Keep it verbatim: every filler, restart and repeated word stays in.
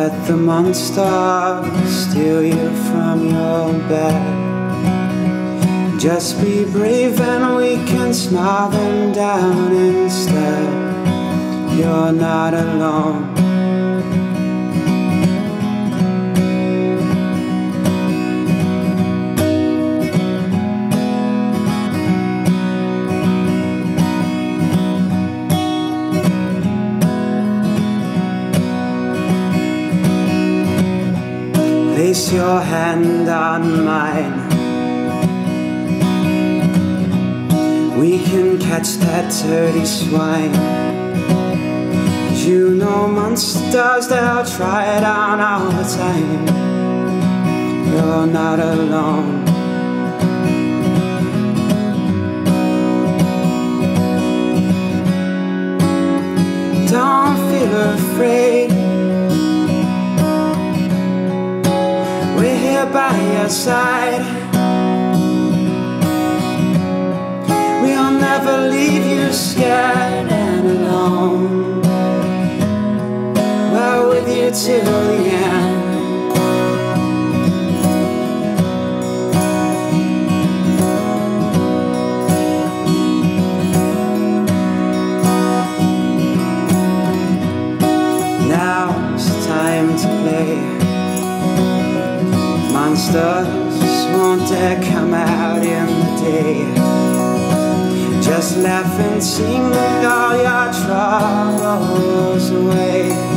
let the monster steal you from your bed. Just be brave and we can smile them down instead. You're not alone. Place your hand on mine. We can catch that dirty swine. You know monsters, they'll try it on all the time. You're not alone. Don't feel afraid. We're here by your side. We'll never leave you scared and alone. We're with you till the end. Now's the time to play. Monsters won't dare come out in the day. Just laugh and sing all your troubles away.